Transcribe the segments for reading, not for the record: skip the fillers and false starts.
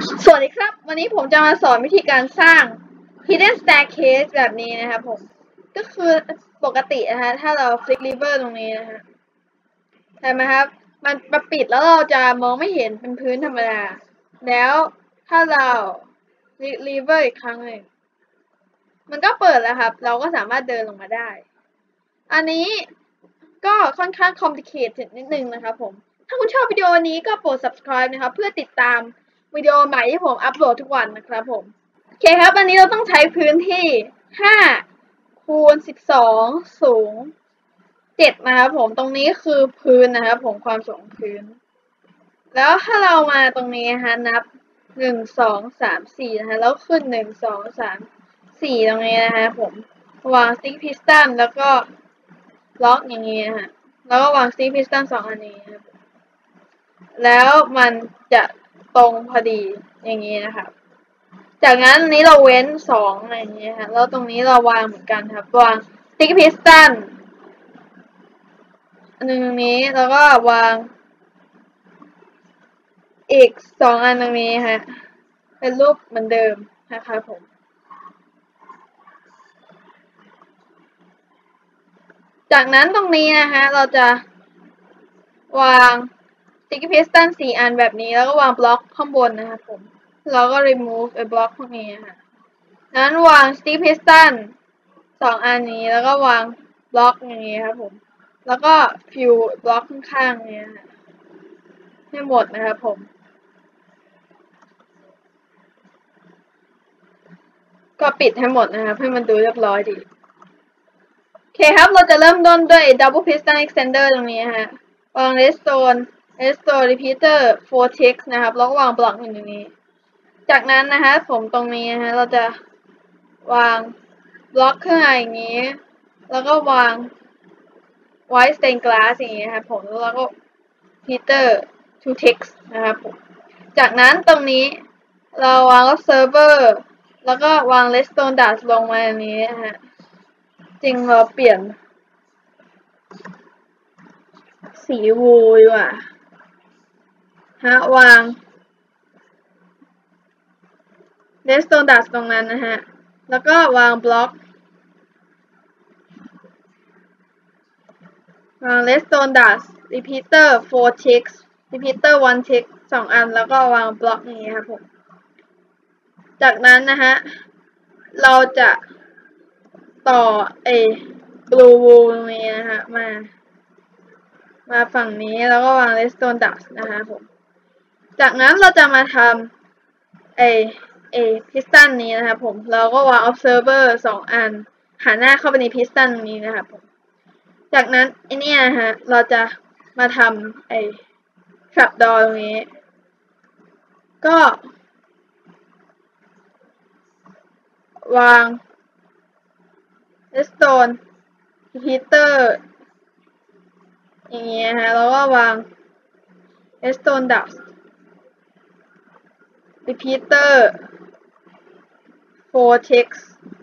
สวัสดีครับวันนี้ผมจะมาสอนวิธีการสร้าง hidden staircase แบบนี้นะครับผมก็คือปกตินะฮะถ้าเรา flick lever ตรงนี้นะฮะเห็นไหมครับมันปิดแล้วเราจะมองไม่เห็นเป็นพื้นธรรมดาแล้วถ้าเรา flick lever อีกครั้งหนึ่งมันก็เปิดแล้วครับเราก็สามารถเดินลงมาได้อันนี้ก็ค่อนข้าง complicated นิดนึงนะครับผมถ้าคุณชอบวิดีโอนี้ก็โปรด subscribe นะครับเพื่อติดตามวิดีโอใหม่ที่ผมอัปโหลดทุกวันนะครับผมโอเคครับอันนี้เราต้องใช้พื้นที่5คูณ12สูง7นะครับผมตรงนี้คือพื้นนะครับผมความสูงพื้นแล้วถ้าเรามาตรงนี้นะคะนับ1 2 3 4นะคะแล้วขึ้น1 2 3 4ตรงนี้นะคะผมวางสติ๊กพิสตันแล้วก็ล็อกอย่างนี้นะคะแล้วก็วางสติ๊กพิสตัน2 อันนี้นะครับแล้วมันจะตรงพอดีอย่างนี้นะคะจากนั้นนี้เราเว้น2อะไรอย่างเงี้ยค่ะแล้วตรงนี้เราวางเหมือนกันครับวางสติ๊กพิสตันอันนึงตรงนี้แล้วก็วางอีก2 อันตรงนี้ฮะเป็นรูปเหมือนเดิมนะคะผมจากนั้นตรงนี้นะคะเราจะวางสติ๊กพิสตัน4 อันแบบนี้แล้วก็วางบล็อกข้างบนนะคะผมแล้วก็ remove ไอ้บล็อกพวกนี้ค่ะนั้นวางสติ๊กพิสตัน2 อันนี้แล้วก็วางบล็อกอย่างนี้ครับผมแล้วก็ฟิวบล็อกข้างๆนี้ค่ะให้หมดนะครับผมก็ปิดให้หมดนะครับให้มันดูเรียบร้อยดีโอเคครับเราจะเริ่มต้นด้วย double piston extender ตรงนี้ฮะวาง redstone repeater 4 ticks นะครับแล้วก็วางบล็อกหนึ่งตรงนี้จากนั้นนะคะผมตรงนี้ฮะเราจะวางบล็อกขึ้นมาอย่างนี้แล้วก็วาง white stained glass อย่างนี้ครับผมแล้วก็ repeater 2 ticks นะครับผมจากนั้นตรงนี้เราวาง observer แล้วก็วาง redstone dust ลงมาอย่างนี้ฮะจริงเราเปลี่ยนสีวูดีกว่าฮะวาง redstone dust ตรงนั้นนะฮะแล้วก็วางบล็อกวาง redstone dust repeater 4 ticks repeater 1 tick 2 อันแล้วก็วางบล็อกอย่างนี้ครับผมจากนั้นนะฮะเราจะต่อblue wool ตรงนี้นะฮะมาฝั่งนี้แล้วก็วาง redstone dust นะคะผมจากนั้นเราจะมาทำพิสตันนี้นะครับผมเราก็วาง observer 2 อันหันหน้าเข้าไปในพิสตันนี้นะครับผมจากนั้นเนี่ยฮะเราจะมาทำtrap door ตรงนี้ก็วาง redstone repeater อย่างเงี้ยฮะแล้วก็วาง redstone dust repeater 4 ticks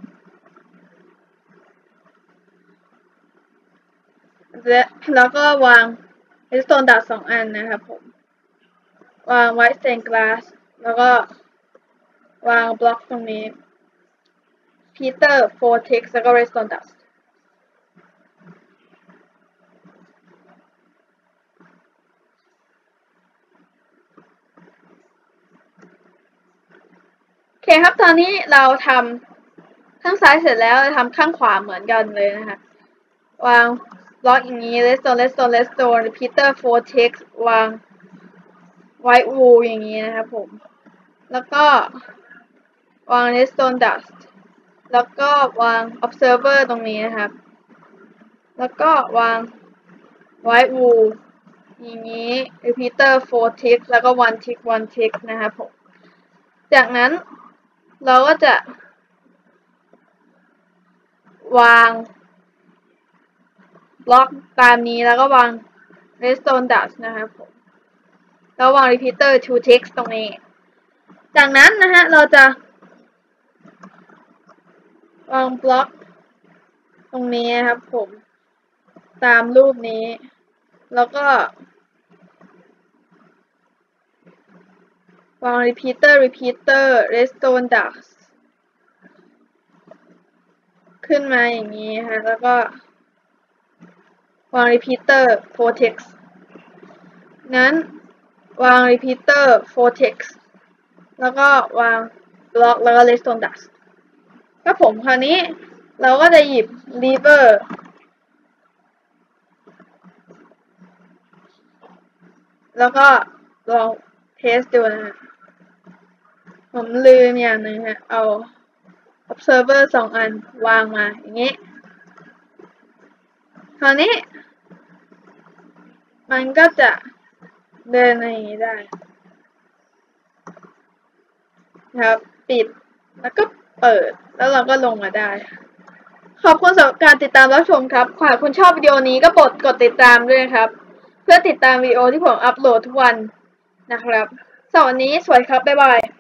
แล้วก็วาง redstone dust 2 อันนะครับผมวาง white stained glass แล้วก็วางบล็อกตรงนี้ repeater 4 ticks แล้วก็ redstone dustโอเคครับตอนนี้เราทำข้างซ้ายเสร็จแล้วทำข้างขวาเหมือนกันเลยนะคะวางบล็อกอย่างนี้ redstone repeater 4 ticks วาง white wool อย่างนี้นะครับผมแล้วก็วาง redstone dust แล้วก็วาง observer ตรงนี้นะครับแล้วก็วาง white wool อย่างนี้ repeater 4 ticks แล้วก็ 1 tick นะครับผมจากนั้นเราก็จะวางบล็อกตามนี้แล้วก็วาง redstone dust นะครับผมแล้ววาง repeater 2 ticks ตรงนี้จากนั้นนะฮะเราจะวางบล็อกตรงนี้นะครับผมตามรูปนี้แล้วก็วาง repeater redstone dust ขึ้นมาอย่างนี้ฮะแล้วก็วาง repeater vortex นั้นวาง repeater vortex แล้วก็วางบล็อกแล้วก็ redstone dust ก็ผมคราวนี้เราก็จะหยิบ lever แล้วก็ลองเทสดูนะฮะผมลืมอย่างหนึ่งฮะเอา observer 2 อันวางมาอย่างนี้คราวนี้มันก็จะเดินอย่างนี้ได้นะครับปิดแล้วก็เปิดแล้วเราก็ลงมาได้ขอบคุณสำหรับการติดตามรับชมครับหากคุณชอบวิดีโอนี้ก็โปรดกดติดตามด้วยนะครับเพื่อติดตามวิดีโอที่ผมอัปโหลดทุกวันนะครับสำหรับวันนี้สวัสดีครับบ๊ายบาย